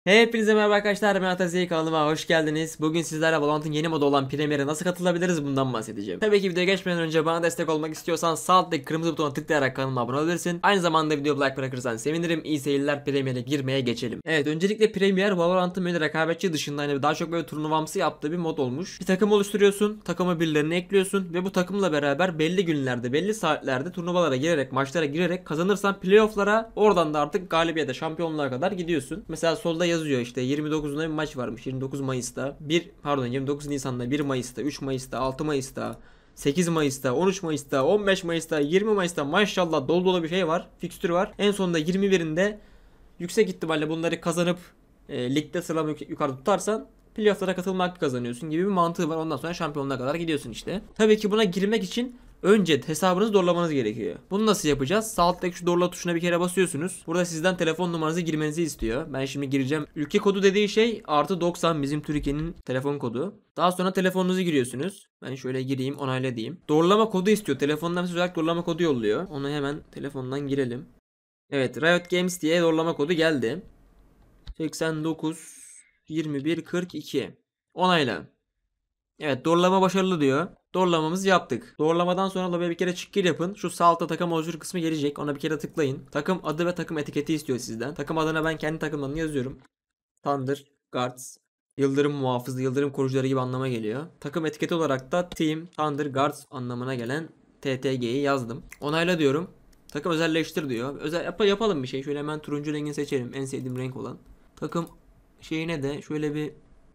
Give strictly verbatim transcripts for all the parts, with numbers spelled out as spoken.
Hepinize merhaba arkadaşlar, ben Atazi, kanalıma hoş geldiniz. Bugün sizlerle Valorant'ın yeni modu olan Premier'e nasıl katılabiliriz bundan bahsedeceğim. Tabii ki videoya geçmeden önce bana destek olmak istiyorsan sağ alttaki kırmızı butona tıklayarak kanalıma abone olabilirsin. Aynı zamanda videoya like bırakırsan sevinirim. İyi seyirler, Premier'e girmeye geçelim. Evet, öncelikle Premier Valorant'ın böyle rekabetçi dışında hani daha çok böyle turnuvamsı yaptığı bir mod olmuş. Bir takım oluşturuyorsun, takıma birilerini ekliyorsun ve bu takımla beraber belli günlerde, belli saatlerde turnuvalara girerek, maçlara girerek kazanırsan playoff'lara, oradan da artık galibiyete, şampiyonluğa kadar gidiyorsun. Mesela solda yazıyor işte yirmi dokuzunda bir maç varmış. yirmi dokuz Mayıs'ta. bir pardon yirmi dokuz Nisan'da, bir Mayıs'ta, üç Mayıs'ta, altı Mayıs'ta, sekiz Mayıs'ta, on üç Mayıs'ta, on beş Mayıs'ta, yirmi Mayıs'ta maşallah dolu dolu bir şey var. Fikstür var. En sonunda yirmi birinde yüksek ihtimalle bunları kazanıp e, ligde sıralama yuk- yukarıda tutarsan playoff'lara katılma hakkı kazanıyorsun gibi bir mantığı var. Ondan sonra şampiyonluğa kadar gidiyorsun işte. Tabii ki buna girmek için önce hesabınızı doğrulamanız gerekiyor. Bunu nasıl yapacağız? Sağ alttaki şu doğrula tuşuna bir kere basıyorsunuz. Burada sizden telefon numaranızı girmenizi istiyor. Ben şimdi gireceğim. Ülke kodu dediği şey artı doksan, bizim Türkiye'nin telefon kodu. Daha sonra telefonunuzu giriyorsunuz. Ben şöyle gireyim, onayla diyeyim. Doğrulama kodu istiyor. Telefondan size özellikle doğrulama kodu yolluyor. Onu hemen telefondan girelim. Evet, Riot Games diye doğrulama kodu geldi. seksen dokuz yirmi bir kırk iki. Onayla. Evet, doğrulama başarılı diyor. Doğrulamamızı yaptık. Doğrulamadan sonra lobiye bir kere çık gir yapın. Şu sağ altta takım oluştur kısmı gelecek. Ona bir kere tıklayın. Takım adı ve takım etiketi istiyor sizden. Takım adına ben kendi takım adını yazıyorum. Thunder Guards. Yıldırım muhafızı, yıldırım korucuları gibi anlama geliyor. Takım etiketi olarak da Team Thunder Guards anlamına gelen T T G'yi yazdım. Onayla diyorum. Takım özelleştir diyor. Özel yap yapalım bir şey. Şöyle hemen turuncu rengini seçelim. En sevdiğim renk olan. Takım şeyine de şöyle bir,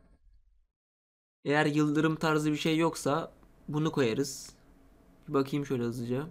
eğer yıldırım tarzı bir şey yoksa bunu koyarız. Bir bakayım şöyle hızlıca.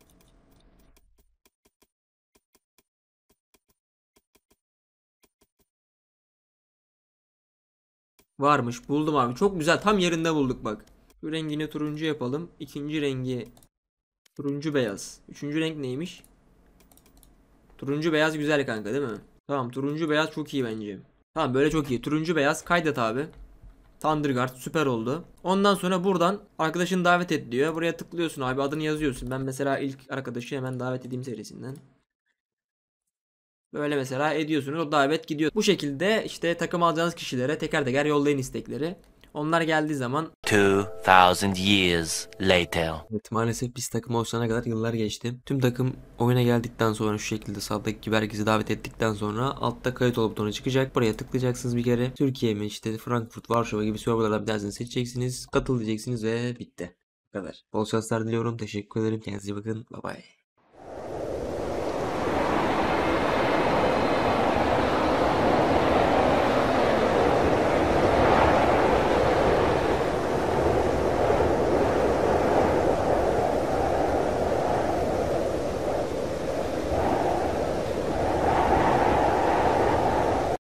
Varmış, buldum abi. Çok güzel, tam yerinde bulduk bak. Şu rengini turuncu yapalım. İkinci rengi turuncu beyaz. Üçüncü renk neymiş? Turuncu beyaz güzel kanka, değil mi? Tamam, turuncu beyaz çok iyi bence. Tamam, böyle çok iyi. Turuncu beyaz kaydet abi. Thunderguard süper oldu. Ondan sonra buradan arkadaşını davet et diyor. Buraya tıklıyorsun abi, adını yazıyorsun. Ben mesela ilk arkadaşı hemen davet edeyim serisinden. Böyle mesela ediyorsunuz, o davet gidiyor. Bu şekilde işte takım alacağınız kişilere teker teker yollayın istekleri. Onlar geldiği zaman two thousand years later. evet, maalesef biz takım oluşana kadar yıllar geçti. Tüm takım oyuna geldikten sonra şu şekilde sağdaki gibi herkesi davet ettikten sonra altta kayıt ol butonu çıkacak. Buraya tıklayacaksınız bir kere. Türkiye mi, işte Frankfurt, Varşova gibi serverlardan bir tanesini seçeceksiniz. Katıl diyeceksiniz ve bitti. Bu kadar. Bol şanslar diliyorum. Teşekkür ederim. Kendinize iyi bakın. Bye bye.